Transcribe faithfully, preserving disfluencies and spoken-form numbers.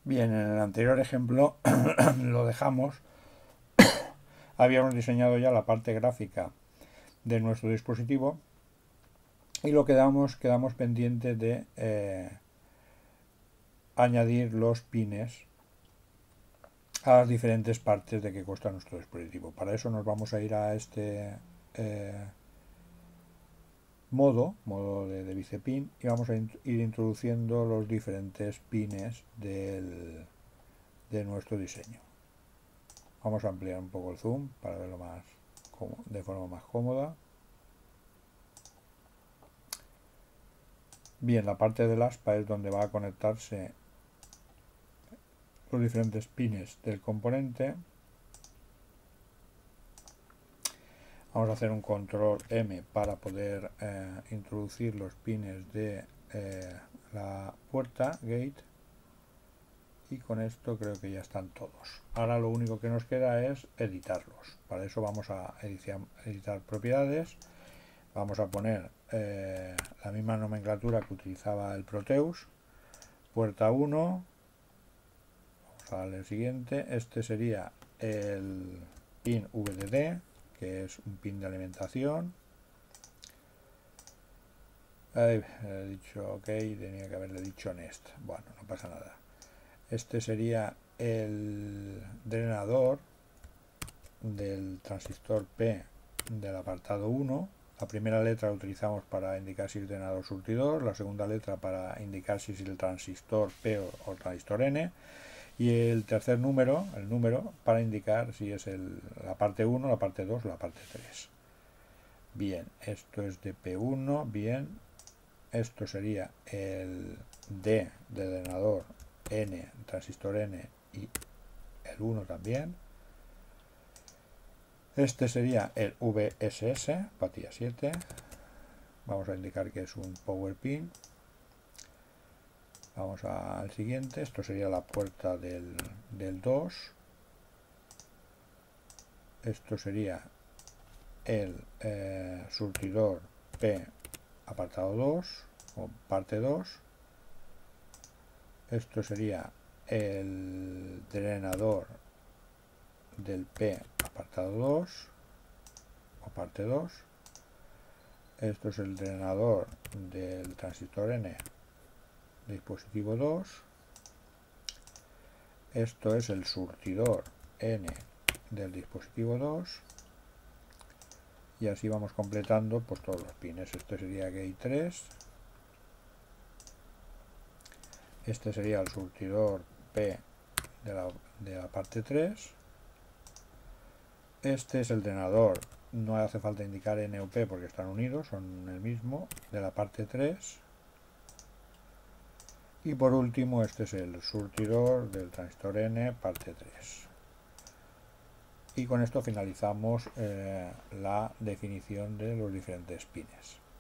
Bien, en el anterior ejemplo lo dejamos. Habíamos diseñado ya la parte gráfica de nuestro dispositivo y lo quedamos, quedamos pendiente de eh, añadir los pines a las diferentes partes de que consta nuestro dispositivo. Para eso nos vamos a ir a este eh, modo, modo de, de bicepin, y vamos a ir introduciendo los diferentes pines del, de nuestro diseño. Vamos a ampliar un poco el zoom para verlo más de forma más cómoda. Bien, la parte del aspa es donde va a conectarse los diferentes pines del componente. Vamos a hacer un control M para poder eh, introducir los pines de eh, la puerta gate, y con esto creo que ya están todos. Ahora lo único que nos queda es editarlos. Para eso vamos a editar, editar propiedades. Vamos a poner eh, la misma nomenclatura que utilizaba el Proteus. Puerta uno. Vamos a darle el siguiente. Este sería el pin V D D, que es un pin de alimentación. Ay, he dicho ok, tenía que haberle dicho next. Bueno, no pasa nada. Este sería el drenador del transistor P del apartado uno. La primera letra la utilizamos para indicar si es drenador surtidor, la segunda letra para indicar si es el transistor P o, o transistor N, y el tercer número, el número, para indicar si es el, la parte uno, la parte dos o la parte tres. Bien, esto es de P uno, bien. Esto sería el D de drenador, N, transistor N, y el uno también. Este sería el V S S, patilla siete. Vamos a indicar que es un power pin. Vamos al siguiente. Esto sería la puerta del, del dos. Esto sería el eh, surtidor P apartado dos o parte dos. Esto sería el drenador del P apartado dos o parte dos. Esto es el drenador del transistor N dispositivo dos. Esto es el surtidor N del dispositivo dos, y así vamos completando pues todos los pines. Este sería gate tres. Este sería el surtidor P de la, de la parte tres. Este es el drenador, no hace falta indicar N o P porque están unidos, son el mismo, de la parte tres. Y por último, este es el surtidor del transistor N parte tres. Y con esto finalizamos eh, la definición de los diferentes pines.